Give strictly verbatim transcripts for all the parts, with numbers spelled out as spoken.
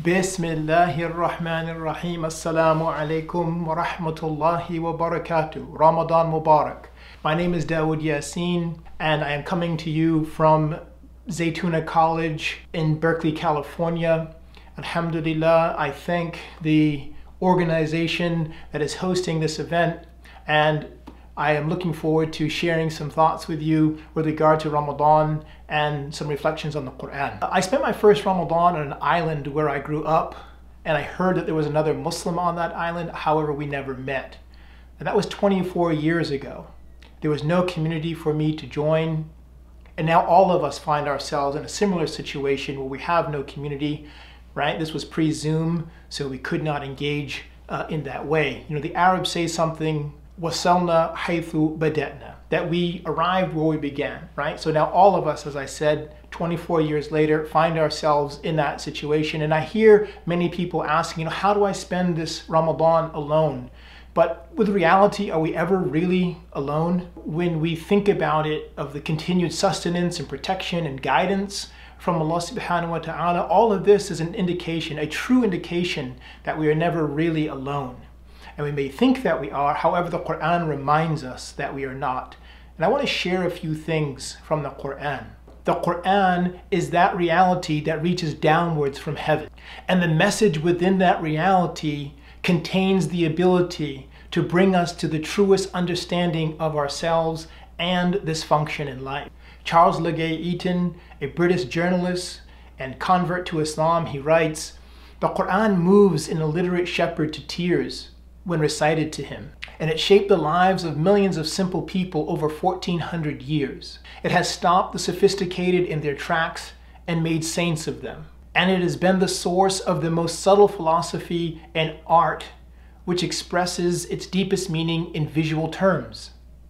Bismillahir Rahmanir Rahim. Assalamu alaikum wa rahmatullahi wa barakatuh. Ramadan Mubarak. My name is Dawood Yasin and I am coming to you from Zaytuna College in Berkeley, California. Alhamdulillah, I thank the organization that is hosting this event, and I am looking forward to sharing some thoughts with you with regard to Ramadan and some reflections on the Qur'an. I spent my first Ramadan on an island where I grew up, and I heard that there was another Muslim on that island. However, we never met. And that was twenty-four years ago. There was no community for me to join. And now all of us find ourselves in a similar situation where we have no community, right? This was pre-Zoom, so we could not engage uh, in that way. You know, the Arabs say something, wasalna haythu bada'na, that we arrived where we began, right? So now all of us, as I said, twenty-four years later, find ourselves in that situation. And I hear many people asking, you know, how do I spend this Ramadan alone? But with reality, are we ever really alone? When we think about it, of the continued sustenance and protection and guidance from Allah subhanahu wa ta'ala, all of this is an indication, a true indication that we are never really alone. And we may think that we are, however, the Qur'an reminds us that we are not. And I want to share a few things from the Qur'an. The Qur'an is that reality that reaches downwards from heaven. And the message within that reality contains the ability to bring us to the truest understanding of ourselves and this function in life. Charles LeGay Eaton, a British journalist and convert to Islam, he writes, "The Qur'an moves an illiterate shepherd to tears when recited to him, and it shaped the lives of millions of simple people over fourteen hundred years. It has stopped the sophisticated in their tracks and made saints of them. And it has been the source of the most subtle philosophy and art, which expresses its deepest meaning in visual terms.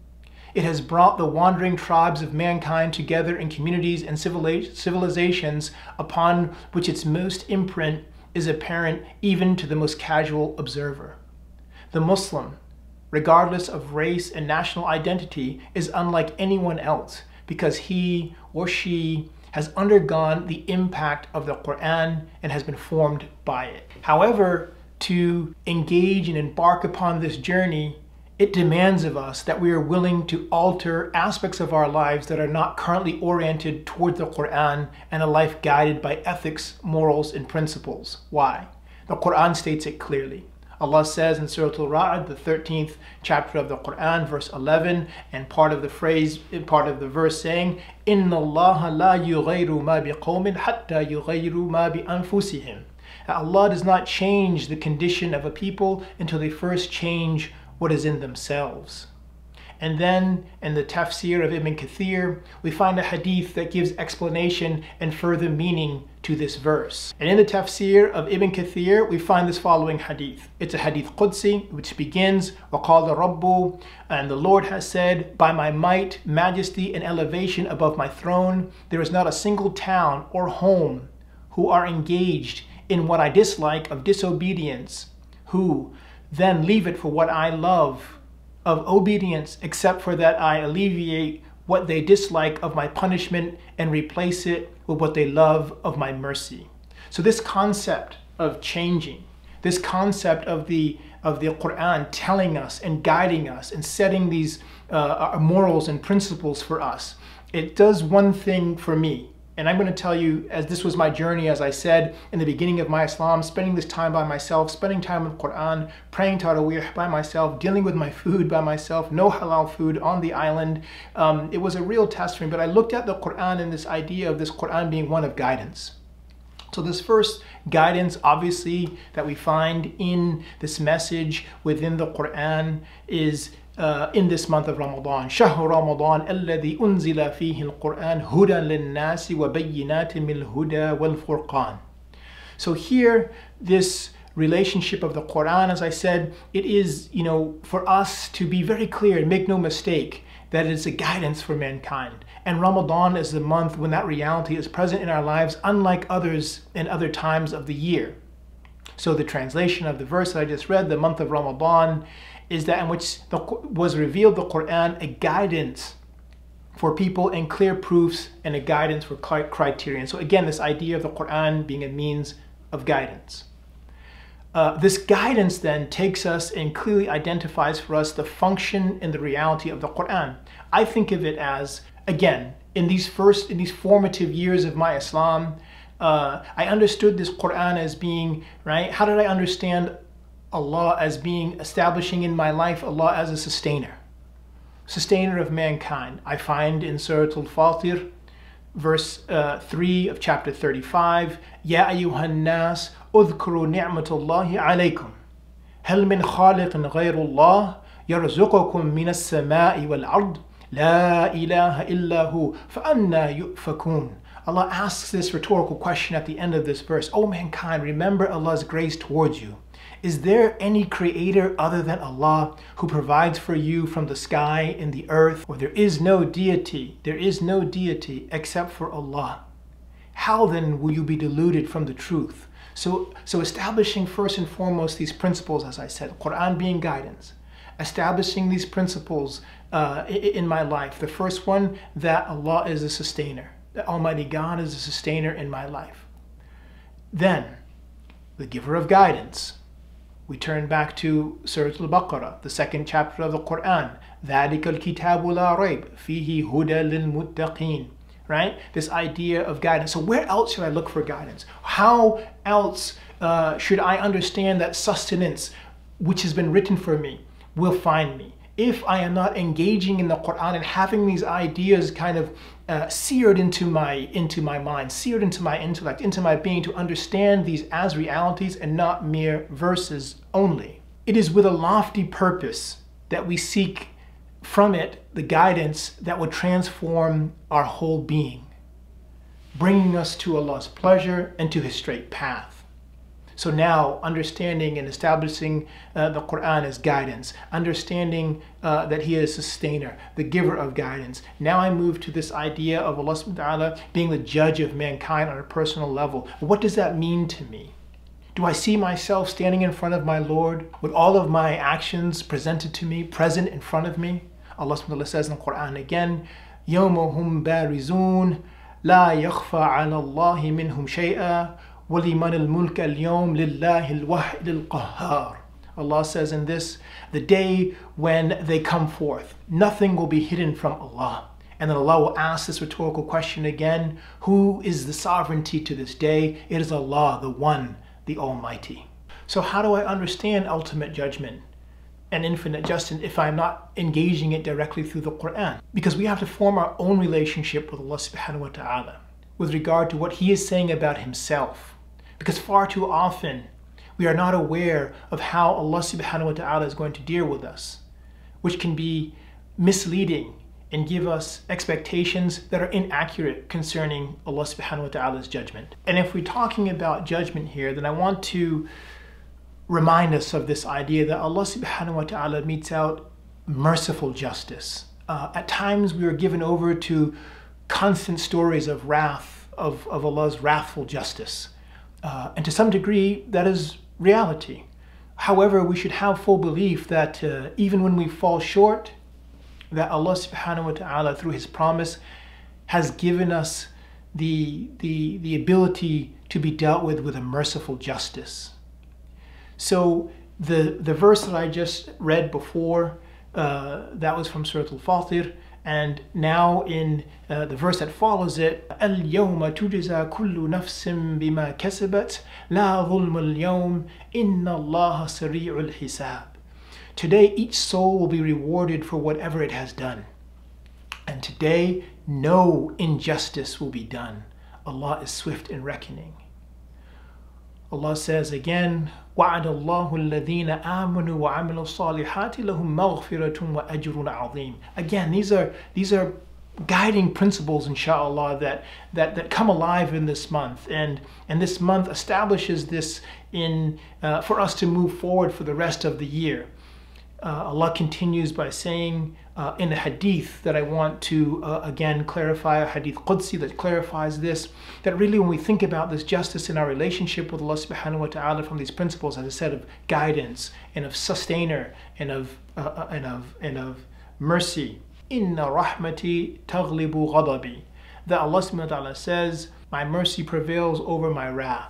It has brought the wandering tribes of mankind together in communities and civilizations upon which its most imprint is apparent even to the most casual observer. The Muslim, regardless of race and national identity, is unlike anyone else because he or she has undergone the impact of the Qur'an and has been formed by it. However, to engage and embark upon this journey, it demands of us that we are willing to alter aspects of our lives that are not currently oriented toward the Qur'an and a life guided by ethics, morals, and principles. Why? The Qur'an states it clearly. Allah says in Surah Al-Ra'd, the thirteenth chapter of the Qur'an, verse eleven, and part of the phrase, part of the verse saying, "Inna Allah la yughayru ma biqawmin hatta yughayru ma bi anfusihim." Allah does not change the condition of a people until they first change what is in themselves. And then in the tafsir of Ibn Kathir, we find a hadith that gives explanation and further meaning to this verse. And in the tafsir of Ibn Kathir, we find this following hadith. It's a hadith Qudsi, which begins, وَقَالَ رَبُّ, and the Lord has said, "By my might, majesty, and elevation above my throne, there is not a single town or home who are engaged in what I dislike of disobedience, who then leave it for what I love of obedience, except for that I alleviate what they dislike of my punishment and replace it with what they love of my mercy." So this concept of changing, this concept of the of the Qur'an telling us and guiding us and setting these uh, morals and principles for us, it does one thing for me. And I'm going to tell you, as this was my journey, as I said in the beginning of my Islam, spending this time by myself, spending time with Qur'an, praying Tarawih by myself, dealing with my food by myself, no halal food on the island. Um, it was a real test for me, but I looked at the Qur'an and this idea of this Qur'an being one of guidance. So this first guidance, obviously, that we find in this message within the Qur'an is Uh, in this month of Ramadan. شهر رمضان الذي أنزل فيه القرآن هدى للناس وبينات من الهدى والفرقان. So here, this relationship of the Quran, as I said, it is, you know, for us to be very clear and make no mistake that it is a guidance for mankind. And Ramadan is the month when that reality is present in our lives, unlike others in other times of the year. So the translation of the verse that I just read, the month of Ramadan, is that in which the, was revealed the Qur'an, a guidance for people and clear proofs and a guidance for criterion. So again, this idea of the Qur'an being a means of guidance. Uh, this guidance then takes us and clearly identifies for us the function and the reality of the Qur'an. I think of it as, again, in these first, in these formative years of my Islam, uh, I understood this Qur'an as being, right? How did I understand Allah as being, establishing in my life Allah as a sustainer, sustainer of mankind? I find in Surah Al-Fatir, verse uh, three of chapter thirty-five, Ya ayyuhan nas, udhkuru ni'matallahi alaykum. Hal min khaliqin ghayrullah, yarzuqukum minas samai wal ard, la ilaha illahu, fa'anna yu'fakun. Allah asks this rhetorical question at the end of this verse. O mankind, remember Allah's grace towards you. Is there any creator other than Allah who provides for you from the sky and the earth? Or there is no deity, there is no deity except for Allah. How then will you be deluded from the truth? So, so establishing first and foremost these principles, as I said, Qur'an being guidance, establishing these principles uh, in my life. The first one, that Allah is a sustainer, that Almighty God is a sustainer in my life. Then, the giver of guidance. We turn back to Surah Al-Baqarah, the second chapter of the Qur'an. ذَلِكَ الْكِتَابُ لَا رَيْبَ فِيهِ هُدًى لِلْمُتَّقِينَ. Right? This idea of guidance. So where else should I look for guidance? How else uh, should I understand that sustenance which has been written for me will find me? If I am not engaging in the Qur'an and having these ideas kind of uh, seared into my, into my mind, seared into my intellect, into my being, to understand these as realities and not mere verses only. It is with a lofty purpose that we seek from it the guidance that would transform our whole being, bringing us to Allah's pleasure and to His straight path. So now, understanding and establishing uh, the Qur'an as guidance, understanding uh, that He is a sustainer, the giver of guidance. Now I move to this idea of Allah subhanahu wa ta'ala being the judge of mankind on a personal level. What does that mean to me? Do I see myself standing in front of my Lord with all of my actions presented to me, present in front of me? Allah subhanahu wa ta'ala says in the Qur'an again, يَوْمَ هُمْ بَارِزُونَ لَا يَخْفَى عَلَى اللَّهِ مِنْهُمْ شَيْئًا وَلِمَنِ الْمُلْكَ الْيَوْمِ لِلَّهِ الْوَاحِدِ الْقَهَّارِ. Allah says in this, the day when they come forth, nothing will be hidden from Allah. And then Allah will ask this rhetorical question again, who is the sovereignty to this day? It is Allah, the One, the Almighty. So how do I understand ultimate judgment and infinite justice if I'm not engaging it directly through the Qur'an? Because we have to form our own relationship with Allah subhanahu wa ta'ala with regard to what He is saying about Himself. Because far too often we are not aware of how Allah subhanahu wa ta'ala is going to deal with us, which can be misleading and give us expectations that are inaccurate concerning Allah subhanahu wa ta'ala's judgment. And if we're talking about judgment here, then I want to remind us of this idea that Allah subhanahu wa ta'ala metes out merciful justice. Uh, at times we are given over to constant stories of wrath, of, of Allah's wrathful justice. Uh, and to some degree, that is reality. However, we should have full belief that uh, even when we fall short, that Allah subhanahu wa ta'ala, through His promise, has given us the, the, the ability to be dealt with with a merciful justice. So the, the verse that I just read before, uh, that was from Surah Al-Fatir, and now in uh, the verse that follows it, الْيَوْمَ تُجْزَى كُلُّ نَفْسٍ بِمَا كَسَبَتْ لَا ظُلْمَ الْيَوْمِ إِنَّ اللَّهَ سَرِيعُ الْحِسَابِ. Today each soul will be rewarded for whatever it has done. And today no injustice will be done. Allah is swift in reckoning. Allah says again, وَعَدَ اللَّهُ الَّذِينَ آمَنُوا وَعَمِلُوا الصَّالِحَاتِ لَهُمْ مَغْفِرَةٌ وَأَجْرٌ عَظِيمٌ. Again, these are these are guiding principles, inshallah, that that that come alive in this month, and and this month establishes this in uh, for us to move forward for the rest of the year. Uh, Allah continues by saying uh, in a hadith that I want to uh, again clarify, a hadith Qudsi that clarifies this, that really when we think about this justice in our relationship with Allah subhanahu wa ta'ala from these principles, as I said, of guidance and of sustainer and of uh, and of and of mercy, inna rahmati taghlibu ghadabi, that Allah subhanahu wa ta'ala says, my mercy prevails over my wrath.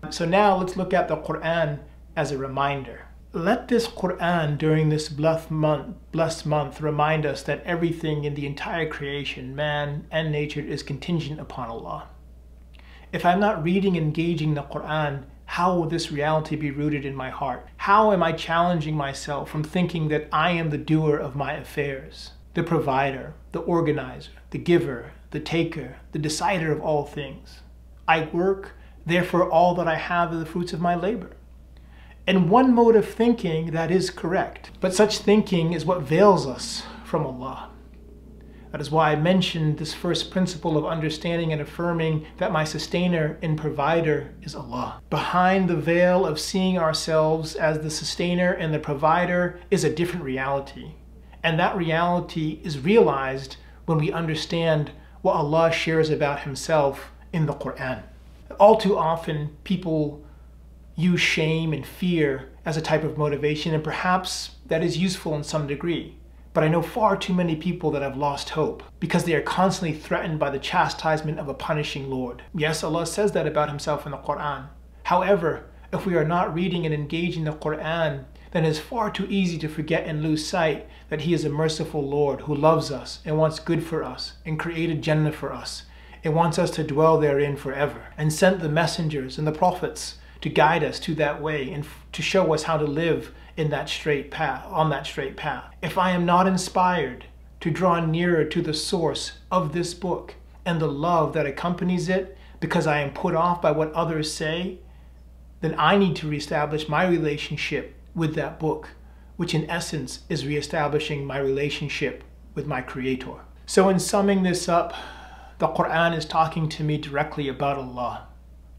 So now let's look at the Qur'an as a reminder. Let this Qur'an during this blessed month, blessed month remind us that everything in the entire creation, man and nature, is contingent upon Allah. If I'm not reading and engaging the Qur'an, how will this reality be rooted in my heart? How am I challenging myself from thinking that I am the doer of my affairs, the provider, the organizer, the giver, the taker, the decider of all things? I work, therefore all that I have are the fruits of my labor. And one mode of thinking that is correct, but such thinking is what veils us from Allah. That is why I mentioned this first principle of understanding and affirming that my sustainer and provider is Allah. Behind the veil of seeing ourselves as the sustainer and the provider is a different reality. And that reality is realized when we understand what Allah shares about Himself in the Qur'an. All too often, people use shame and fear as a type of motivation, and perhaps that is useful in some degree. But I know far too many people that have lost hope because they are constantly threatened by the chastisement of a punishing Lord. Yes, Allah says that about Himself in the Qur'an. However, if we are not reading and engaging the Qur'an, then it is far too easy to forget and lose sight that He is a merciful Lord who loves us and wants good for us and created Jannah for us and wants us to dwell therein forever, and sent the messengers and the prophets to guide us to that way and to show us how to live in that straight path, on that straight path. If I am not inspired to draw nearer to the source of this book and the love that accompanies it because I am put off by what others say, then I need to reestablish my relationship with that book, which in essence is reestablishing my relationship with my Creator. So in summing this up, the Qur'an is talking to me directly about Allah.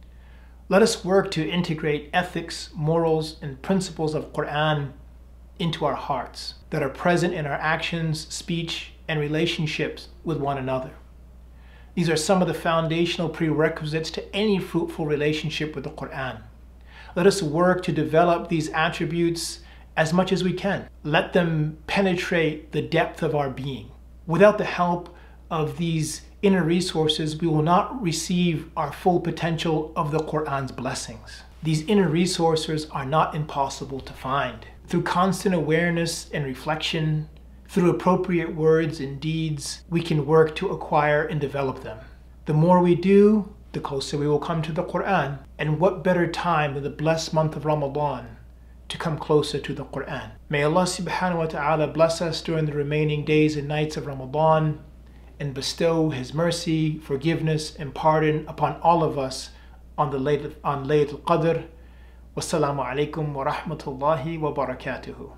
Let us work to integrate ethics, morals, and principles of Qur'an into our hearts that are present in our actions, speech, and relationships with one another. These are some of the foundational prerequisites to any fruitful relationship with the Qur'an. Let us work to develop these attributes as much as we can. Let them penetrate the depth of our being. Without the help of these inner resources, we will not receive our full potential of the Qur'an's blessings. These inner resources are not impossible to find. Through constant awareness and reflection, through appropriate words and deeds, we can work to acquire and develop them. The more we do, the closer we will come to the Qur'an. And what better time than the blessed month of Ramadan to come closer to the Qur'an. May Allah subhanahu wa ta'ala bless us during the remaining days and nights of Ramadan and bestow His mercy, forgiveness, and pardon upon all of us on the Laylatul Qadr. Wassalamu alaikum wa rahmatullahi wa barakatuhu.